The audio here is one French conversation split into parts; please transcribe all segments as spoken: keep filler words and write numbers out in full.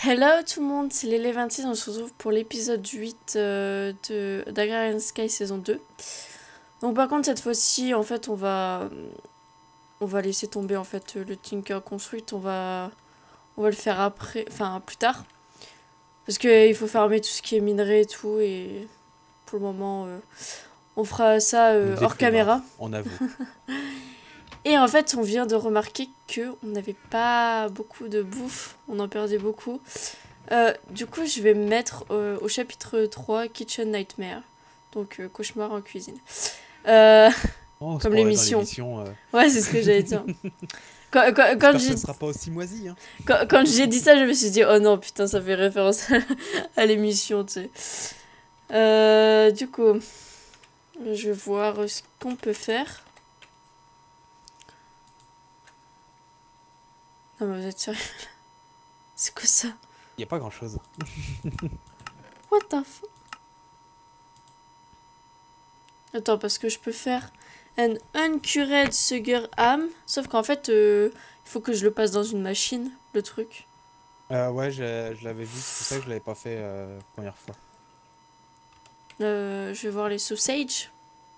Hello tout le monde, c'est Lélé vingt-six, on se retrouve pour l'épisode huit euh, de d'Agrarian Sky saison deux. Donc par contre cette fois-ci, en fait, on va on va laisser tomber en fait le Tinker Construct, on va on va le faire après, enfin plus tard. Parce qu'il faut farmer tout ce qui est minerai et tout, et pour le moment, euh, on fera ça euh, hors caméra. On avoue. Et en fait, on vient de remarquer que on n'avait pas beaucoup de bouffe, on en perdait beaucoup. Euh, du coup, je vais me mettre euh, au chapitre trois, Kitchen Nightmare. Donc, euh, cauchemar en cuisine. Euh, Oh, comme l'émission. Euh... Ouais, c'est ce que j'allais dire. Quand, quand, quand j'ai... Ça sera pas aussi moisi. Hein. Quand, quand j'ai dit ça, je me suis dit, oh non, putain, ça fait référence à l'émission, tu sais. Euh, du coup, je vais voir ce qu'on peut faire. Non, mais vous êtes sérieux? C'est quoi ça? Y a pas grand chose. What the fuck? Attends, parce que je peux faire un uncured sugar ham. Sauf qu'en fait, il euh, faut que je le passe dans une machine, le truc. Euh, ouais, je, je l'avais vu, c'est pour ça que je l'avais pas fait euh, la première fois. Euh, je vais voir les sausages.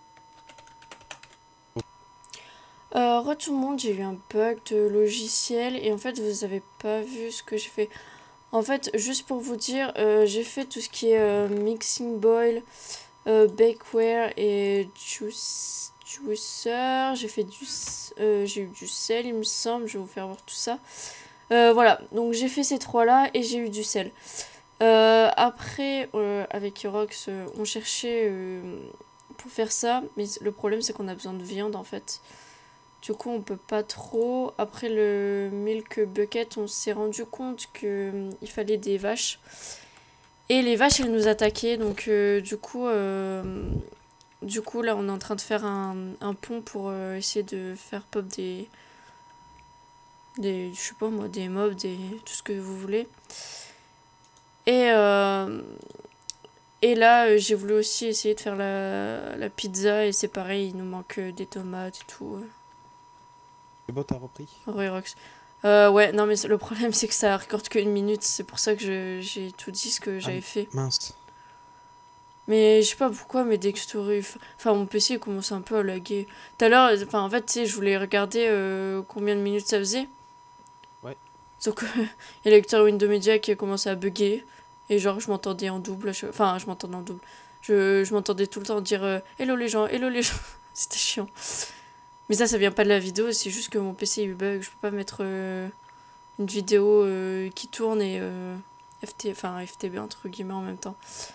Euh, re tout le monde, j'ai eu un bug de logiciel et en fait vous avez pas vu ce que j'ai fait. En fait, juste pour vous dire, euh, j'ai fait tout ce qui est euh, mixing bowl, euh, bakeware et juice, juicer. J'ai fait du, euh, j'ai eu du sel, il me semble. Je vais vous faire voir tout ça. Euh, voilà, donc j'ai fait ces trois là et j'ai eu du sel. Euh, après, euh, avec Yorox, euh, on cherchait euh, pour faire ça, mais le problème c'est qu'on a besoin de viande en fait. Du coup, on peut pas trop. Après le milk bucket, on s'est rendu compte qu'il euh, fallait des vaches. Et les vaches, elles nous attaquaient. Donc, euh, du coup, euh, du coup, là, on est en train de faire un, un pont pour euh, essayer de faire pop des, des, je sais pas moi, des mobs, des, tout ce que vous voulez. Et, euh, et là, euh, j'ai voulu aussi essayer de faire la, la pizza. Et c'est pareil, il nous manque des tomates et tout. C'est bon, t'as repris? Oui, Rox. Euh, ouais, non, mais le problème, c'est que ça recorde qu'une minute. C'est pour ça que j'ai tout dit ce que j'avais ah, fait. Mince. Mais je sais pas pourquoi, mais Dextory. Enfin, mon P C il commence un peu à laguer. Tout à l'heure, enfin, en fait, tu sais, je voulais regarder euh, combien de minutes ça faisait. Ouais. Sauf que il y a le lecteur Windows Media qui a commencé à bugger. Et genre, je m'entendais en double. Enfin, je m'entendais en double. Je, je m'entendais tout le temps dire euh, hello les gens, hello les gens. C'était chiant. Mais ça, ça vient pas de la vidéo, c'est juste que mon P C il bug. Je peux pas mettre euh, une vidéo euh, qui tourne et euh, F T, enfin F T B entre guillemets en même temps.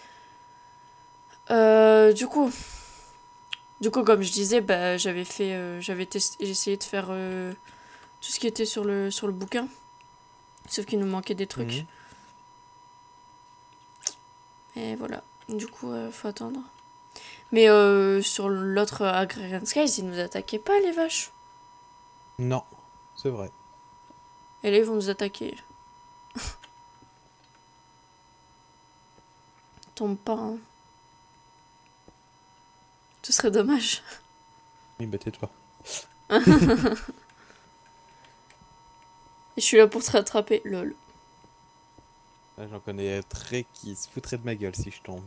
Euh, du coup, du coup, comme je disais, bah, j'avais fait, euh, j'avais testé, j'ai essayé de faire euh, tout ce qui était sur le sur le bouquin, sauf qu'il nous manquait des trucs. Mmh. Et voilà. Du coup, euh, faut attendre. Mais euh, sur l'autre Agrarian Skies, ils nous attaquaient pas les vaches. Non, c'est vrai. Et là, ils vont nous attaquer. Tombe pas, hein. Ce serait dommage. Oui, bah tais-toi. Et je suis là pour te rattraper, lol. J'en connais très qui se foutraient de ma gueule si je tombe.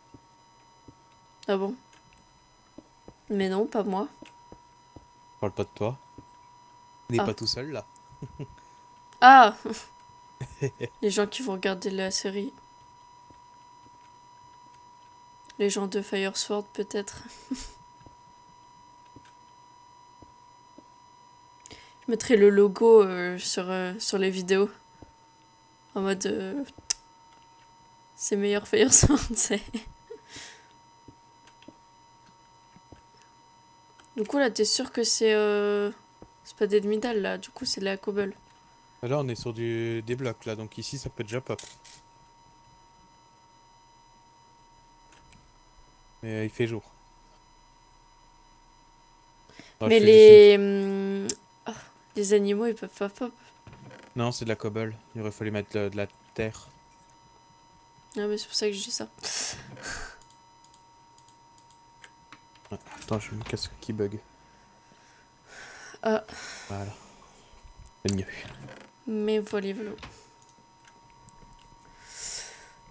Ah bon? Mais non, pas moi. Je parle pas de toi. Tu n'es ah. pas tout seul là. Ah. Les gens qui vont regarder la série. Les gens de Firesword peut-être. Je mettrai le logo euh, sur, euh, sur les vidéos. En mode... Euh, c'est meilleur Firesword, c'est... Du coup là, t'es sûr que c'est... Euh, c'est pas des demi-dalles là, du coup c'est de la cobble. Là on est sur du, des blocs là, donc ici ça peut déjà pop. Mais il fait jour. Oh, mais les... Hum, oh, les animaux ils peuvent pas pop. Non, c'est de la cobble. Il aurait fallu mettre de, de la terre. Ah mais c'est pour ça que je dis ça. Ah, attends, j'ai mon casque qui bug. Ah. Voilà. C'est mieux. Mais voilà, voilà.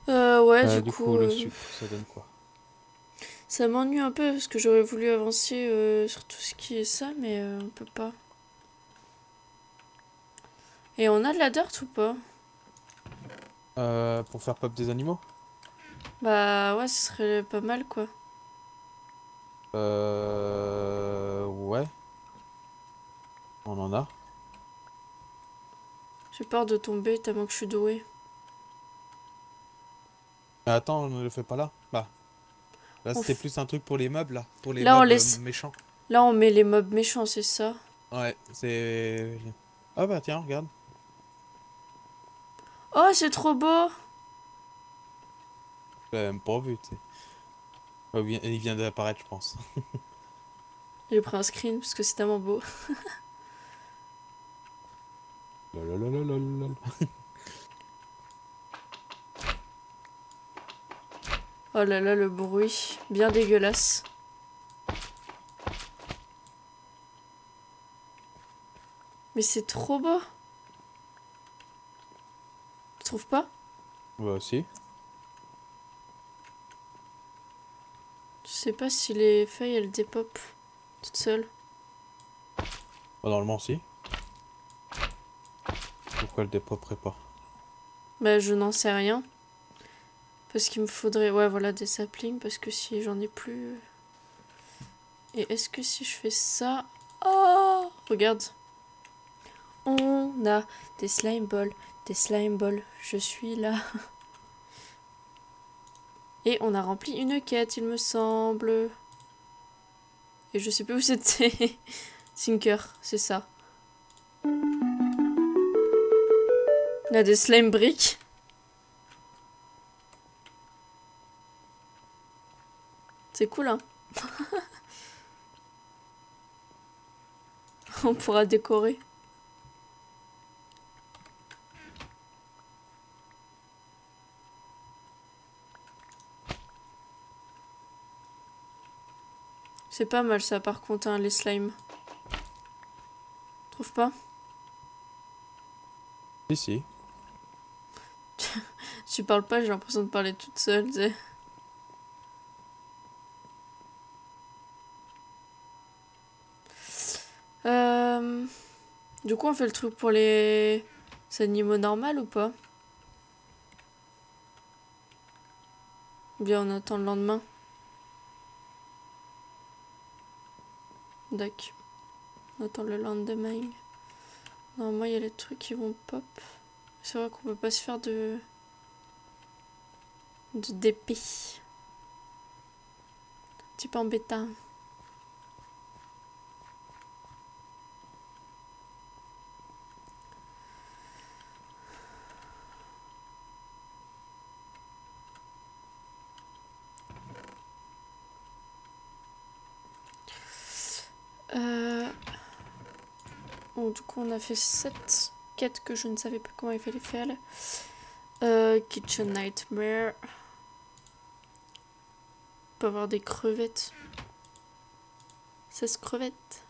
Euh, ouais, Euh, du du coup, coup, le euh, sucre, ça donne quoi? ça m'ennuie un peu parce que j'aurais voulu avancer euh, sur tout ce qui est ça, mais euh, on peut pas. Et on a de la dirt ou pas? Euh, pour faire pop des animaux? Bah ouais, ce serait pas mal quoi. Euh... Ouais, on en a. J'ai peur de tomber tellement que je suis douée. Mais attends, on ne le fait pas là. Bah, là On c'était f- plus un truc pour les meubles, là. Pour les Là on meubles euh, laisse. méchants. Là on met les mobs méchants, c'est ça. Ouais, c'est... Ah bah tiens, regarde. Oh, c'est trop beau! J'avais même pas vu, tu sais. Oh, il vient il vient d'apparaître, je pense. J'ai pris un screen parce que c'est tellement beau. Lololololol. Oh là là, le bruit. Bien dégueulasse. Mais c'est trop beau. Tu trouves pas? Bah aussi. Je sais pas si les feuilles elles dépopent toutes seules. Bah, normalement si. Pourquoi le dépoperait pas? Bah je n'en sais rien. Parce qu'il me faudrait, ouais voilà, des saplings. Parce que si j'en ai plus... Et est-ce que si je fais ça... Oh, regarde. On a des slime balls. Des slime balls. Je suis là. Et on a rempli une quête, il me semble. Et je sais plus où c'était. Sinker, c'est ça. On a des slime bricks. C'est cool, hein. On pourra décorer. C'est pas mal ça par contre, hein, les slimes. Trouve pas? Si, si. Tu parles pas, j'ai l'impression de parler toute seule, tu sais. Euh... Du coup, on fait le truc pour les animaux normaux ou pas? Ou bien on attend le lendemain? D'accord. On attend le lendemain. Normalement, il y a les trucs qui vont pop. C'est vrai qu'on peut pas se faire de... de d'épée. Un petit peu embêtant. Euh... Bon, du coup, on a fait sept quêtes que je ne savais pas comment il fallait faire. Euh, Kitchen Nightmare. On peut avoir des crevettes. seize crevettes.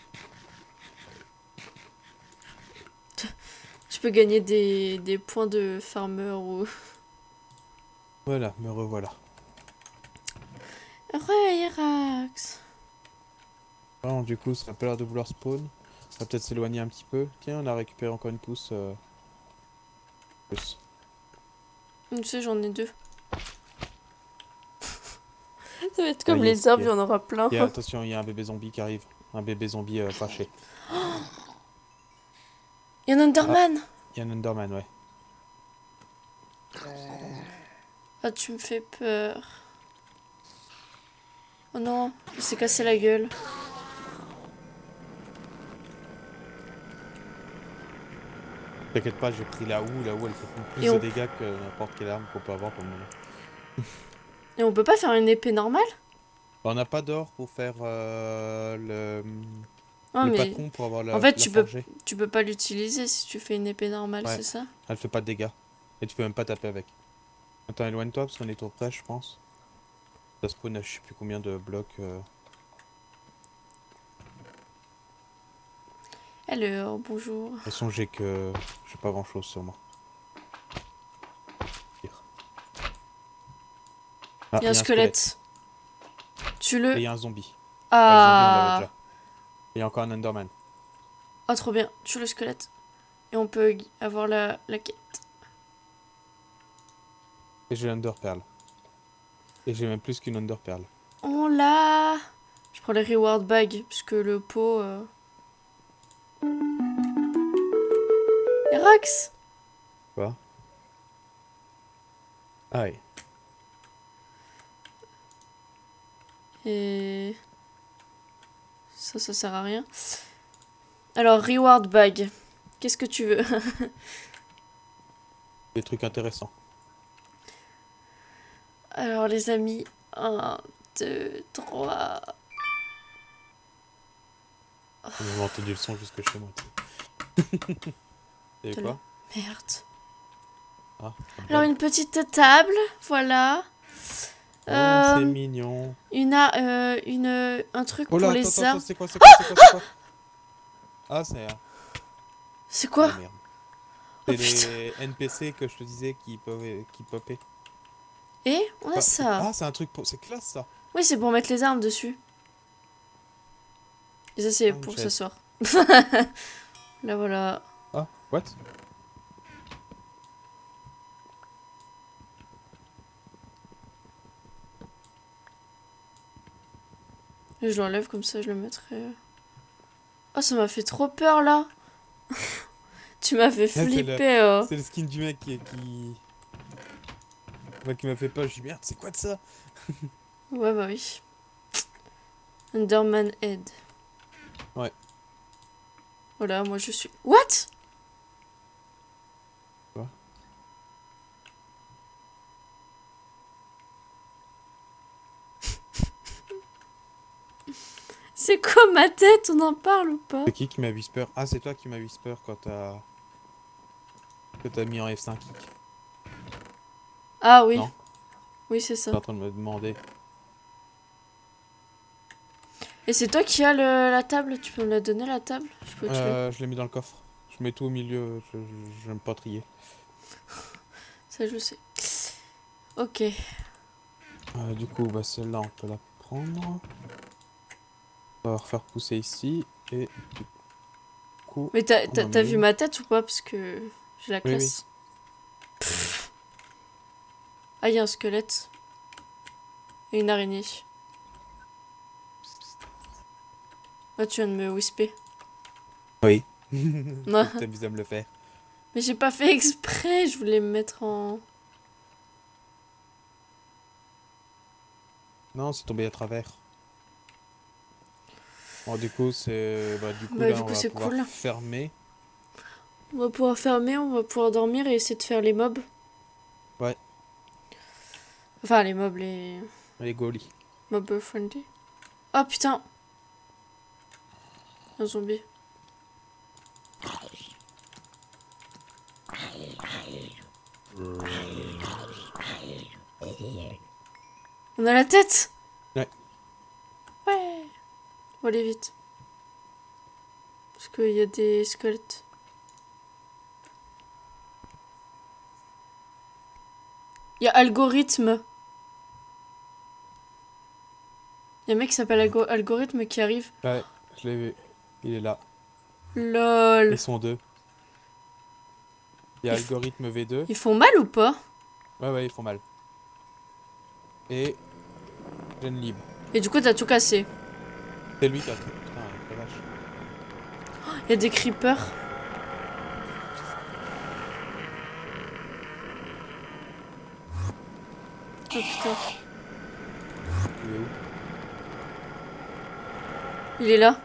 Je peux gagner des, des points de farmer ou... Voilà, me revoilà. Re-Irax. Bon, du coup, ça a pas l'air de vouloir spawn. Ça va peut-être s'éloigner un petit peu. Tiens, on a récupéré encore une pousse. Euh... Plus. Tu sais, j'en ai deux. Ça va être Ah, comme y est, les arbres, y il y est. en aura plein. Y a- attention, il y a un bébé zombie qui arrive. Un bébé zombie euh, fâché. Il y a un Enderman. Il y a un Enderman, ouais. Ah, tu me fais peur. Oh non, il s'est cassé la gueule. T'inquiète pas, j'ai pris la houe. La houe, elle fait plus Et de on... dégâts que n'importe quelle arme qu'on peut avoir pour le moment. Et on peut pas faire une épée normale? On n'a pas d'or pour faire euh, le, Ah, le mais... pacon pour avoir En la, fait, la tu peux, forgée. tu peux pas l'utiliser si tu fais une épée normale, Ouais, c'est ça? elle fait pas de dégâts. Et tu peux même pas taper avec. Attends, éloigne-toi parce qu'on est trop près, je pense. Ça spawn à je sais plus combien de blocs. Euh... Alors, bonjour. De toute façon, j'ai que. J'ai pas grand chose sur moi. Pire. Ah, Il y a un squelette. Tu Et il le... y a un zombie. Ah, le zombie, on l'avait Ah... déjà. Et il y a encore un Enderman. Oh, trop bien. Tu le squelette. Et on peut avoir la, la quête. Et j'ai l'Under Pearl. Et j'ai même plus qu'une Under Pearl. On l'a. Je prends les reward bags, puisque le pot... Euh... Erax. Quoi? Ah oui. Et... Ça, ça sert à rien. Alors, reward bag. Qu'est-ce que tu veux? Des trucs intéressants. Alors, les amis... un, deux, trois... On a entendu le son jusque chez moi. Et quoi? Merde. Ah, Alors, une petite table, voilà. oh, Euh, c'est mignon. Une, euh, une, un truc Oh là, pour attends, les attends, armes. c'est quoi, c'est quoi, c'est quoi, c'est quoi? Ah, c'est... C'est quoi? Oh, merde. Oh, C'est putain. les N P C que je te disais qui popaient. Qui popaient. Et on a Ah, ça. ah, c'est un truc pour... C'est classe, ça. Oui, c'est pour mettre les armes dessus. Et ça, c'est Ah, une pour chaise. s'asseoir. Là, voilà. Ah, what? Et je l'enlève comme ça, je le mettrai... Oh, ça m'a fait trop peur, là. Tu m'as fait Ah, c'est le... flipper. Oh. c'est le skin du mec qui... qui... Ouais, qui m'a fait peur. Je dis, merde, c'est quoi de ça? Ouais, bah oui. Enderman Head. Ouais. Voilà, moi je suis... What? Quoi? C'est quoi ma tête? On en parle ou pas? C'est qui qui m'a whisper? Ah, c'est toi qui m'as whisper quand t'as... Que t'as mis en F cinq. Ah oui. Non? Oui, c'est ça. T'es en train de me demander. Et c'est toi qui as le, la table? Tu peux me la donner, la table? Je peux te Euh, je l'ai mis dans le coffre. Je mets tout au milieu, je j'aime pas trier. Ça, je sais. Ok. Euh, du coup, bah celle-là, on peut la prendre. On va refaire pousser ici. Et du coup... Mais t'as on en t'as met vu une. ma tête ou pas? Parce que j'ai la Oui, classe. Pff. Ah, il y a un squelette. Et une araignée. Ah, tu viens de me whisper. Oui. Non. Tu t'amuses à me le faire. Mais j'ai pas fait exprès, je voulais me mettre en... Non, c'est tombé à travers. Bon, du coup, c'est... Bah, du coup, Bah, là, du on coup, va c'est pouvoir cool. fermer. On va pouvoir fermer, on va pouvoir dormir et essayer de faire les mobs. Ouais. Enfin, les mobs, les... Les goalies. Mob friendly. Oh, putain. Un zombie. On a la tête. Ouais. Ouais. On va aller vite. Parce qu'il y a des squelettes. Il y a algorithme. Il y a un mec qui s'appelle Algo algorithme qui arrive. Ouais, je l'ai vu. Il est là. Lol. Ils sont deux. Il y a Ils f- algorithme V deux. Ils font mal ou pas? Ouais, ouais, ils font mal. Et... Gêne libre. Et du coup, t'as tout cassé. C'est lui qui a... Putain, la vache. Il y a des creepers. Oh putain. Il est où? Il est là.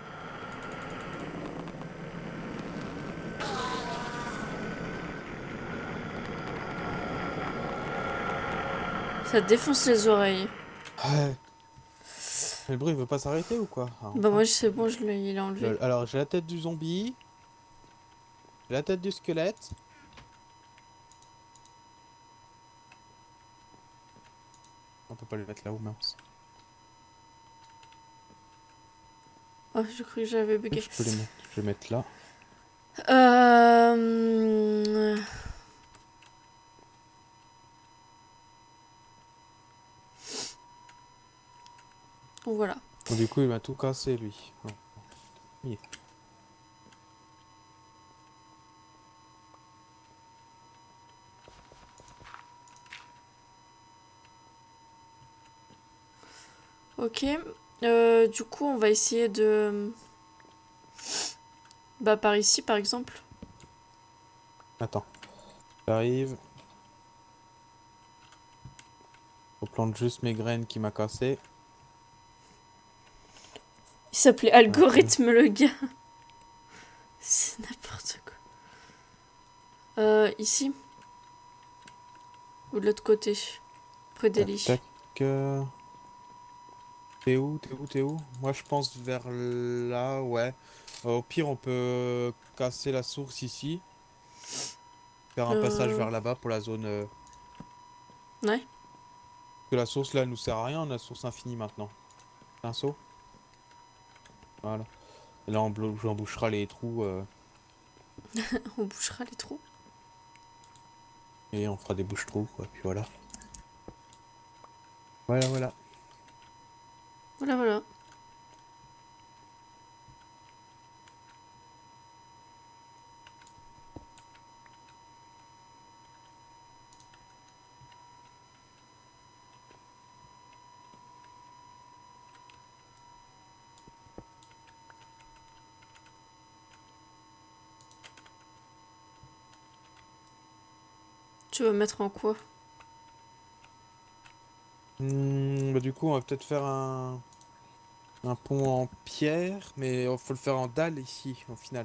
Ça défonce les oreilles. Ouais. Mais le bruit, il veut pas s'arrêter ou quoi? Ah, Bah enfin. moi c'est bon, je l'ai il a enlevé. Lol. Alors, j'ai la tête du zombie. J'ai la tête du squelette. On peut pas le mettre là-haut, mince. Oh, j'ai cru que j'avais bugué. Je peux les mettre. Je vais mettre là. Euh... Donc voilà. Donc, du coup, il m'a tout cassé, lui. Bon. Oui. Ok. Euh, du coup, on va essayer de... Bah, par ici, par exemple. Attends. J'arrive. Je plante juste mes graines qui m'a cassé. Il s'appelait Attends. Algorithme, le gars. C'est n'importe quoi. Euh, ici. Ou de l'autre côté. Près des Tac, lits. tac. euh, T'es où? T'es où? T'es où? Moi, je pense vers là, ouais. Euh, au pire, on peut casser la source ici. Faire un passage Euh... vers là-bas pour la zone. euh, Ouais. Que la source là, elle nous sert à rien. On a la source infinie maintenant. Un saut. Voilà. Et là, on blo- j'embouchera les trous. euh, On bouchera les trous. Et on fera des bouches-trous, quoi. Puis voilà. Voilà, voilà. Voilà, voilà. Tu vas mettre en quoi? Hmm, bah, du coup, on va peut-être faire un... un pont en pierre. Mais il faut le faire en dalle ici, au final.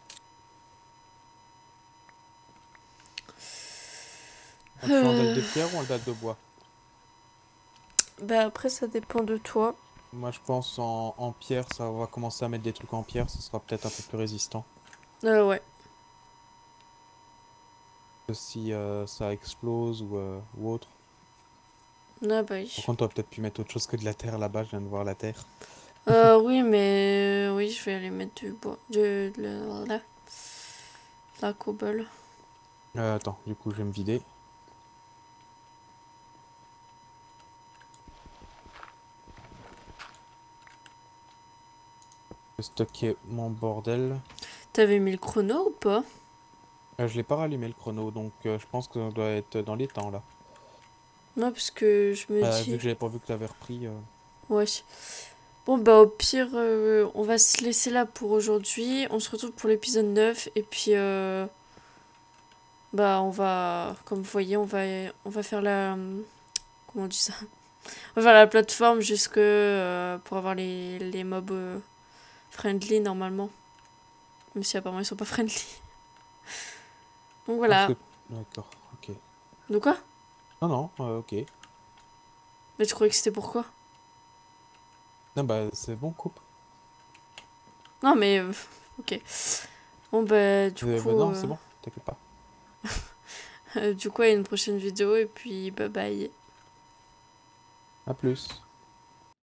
On le fait en dalle Euh... de pierre ou en dalle de bois? Bah après, ça dépend de toi. Moi, je pense en, en pierre, ça va commencer à mettre des trucs en pierre, ça sera peut-être un peu plus résistant. Euh, ouais. Que si euh, ça explose ou, euh, ou autre. Ah bah Par oui. contre, on aurait peut-être pu mettre autre chose que de la terre là-bas, je viens de voir la terre. Euh, oui, mais... euh, Oui, je vais aller mettre du bois. De, de la... de la cobble. Euh, attends, du coup, je vais me vider. Je vais stocker mon bordel. T'avais mis le chrono ou pas? Euh, je l'ai pas rallumé le chrono, donc euh, je pense que ça doit être dans les temps là. Non, parce que je me Euh, vu dis... que j'avais pas vu que t'avais repris. euh, Ouais. Bon, bah au pire, euh, on va se laisser là pour aujourd'hui. On se retrouve pour l'épisode neuf. Et puis, euh, bah on va... Comme vous voyez, on va, on va faire la... Comment on dit ça? On va faire la plateforme jusque... euh, pour avoir les, les mobs euh, friendly, normalement. Même si apparemment, ils sont pas friendly. Donc Ah, parce voilà. que. D'accord, ok. De quoi? Non, non, euh, ok. Mais tu croyais que c'était pourquoi? Non, bah, c'est bon, coupe. Non, mais... euh, ok. Bon, bah du Euh, bah, coup... non, euh, c'est bon, t'inquiète pas. du coup, à une prochaine vidéo. Et puis, bye bye. À plus.